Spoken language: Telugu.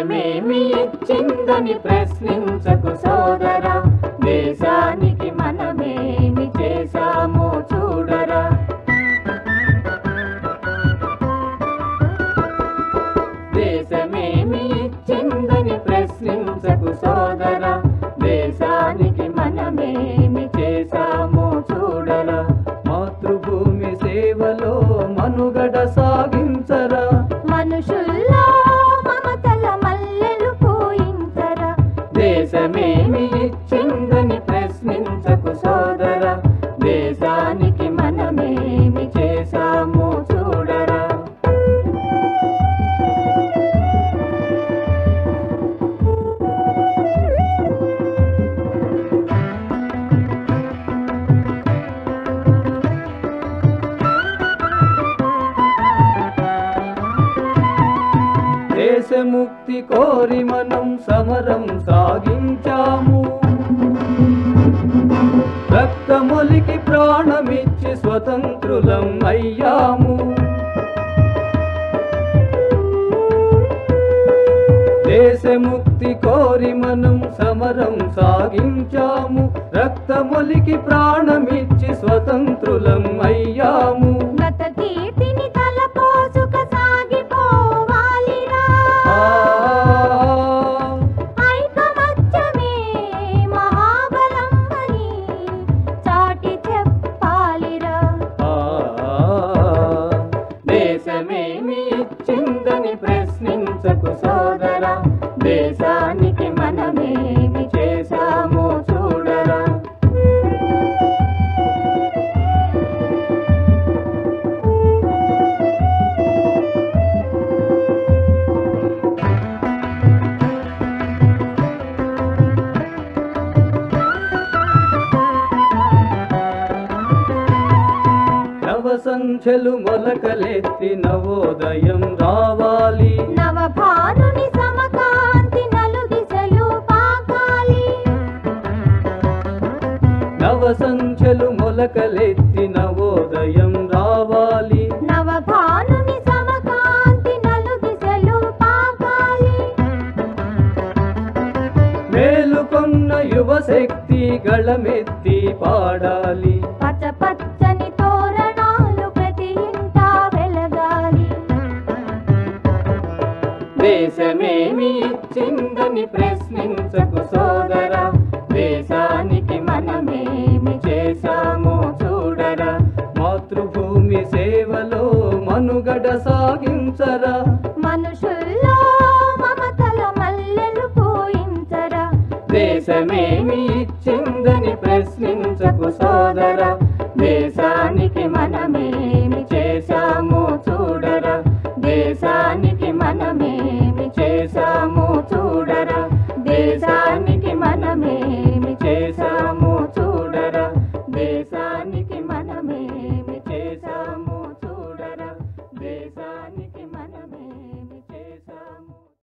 దేశమేమి ఇచ్చిందని ప్రశ్నించకు సోదరా, దేశానికి మనమేమి చేశామో చూడరా. దేశమేమి ఇచ్చిందని ప్రశ్నించకు సోదరా, దేశానికి మనమేమి చేశామో చూడరా. మాతృభూమి సేవలో మనుగడ సాగించరా, మనుషుల్లో మమతల మల్లెలు పూయించరా. దేశమేమి ఇచ్చిందని ప్రశ్నించకు సోదరా, దేశానికి మనమేమి చేశామో చూడరా. దేశముక్తి కోరి మనం సమరం సాగించాము, రక్తమొలికి ప్రాణమిచ్చి స్వతంత్రులం అయ్యాము. దేశముక్తి కోరి మనం సమరం సాగించాము, రక్తమొలికి ప్రాణమిచ్చి స్వతంత్రులం అయ్యాము. గత కీర్తిని తలపోసుక సాగిపోవాలిరా, ఐకమత్యమే మహాబలం అని చాటి చెప్పాలిరా. దేశమేమి ఇచ్చిందని ప్రశ్నించకు సోదరా, దేశానికి మనమేమి చేశామో చూడరా. నవసంఖ్యలు మొలకలెత్తి నవోదయం రావాలి, నవభానుని సమకాంతి నలుదిశలు పాకాలి. నవసంఖ్యలు మొలకలెత్తి నవోదయం రావాలి, నవభానుని సమకాంతి నలుదిశలు పాకాలి. మేలుకొన్న యువశక్తి గళమెత్తి పాడాలి, పచ్చని తోరణాలు ప్రతి ఇంటా వెలగాలి. దేశమేమి ఇచ్చిందని ప్రశ్నించకు సోదరా, దేశానికి మనమేమి చేశామో చూడరా. మాతృభూమి సేవలో మనుగడ సాగించరా, మనుషుల్లో మమతల మల్లెలు పూయించరా. దేశమేమి ఇచ్చిందని ప్రశ్నించకు సోదరా, దేశానికి మనమేమి చేశామో చూడరా, దేశానికి మనమేమి చేశామో చూడరా.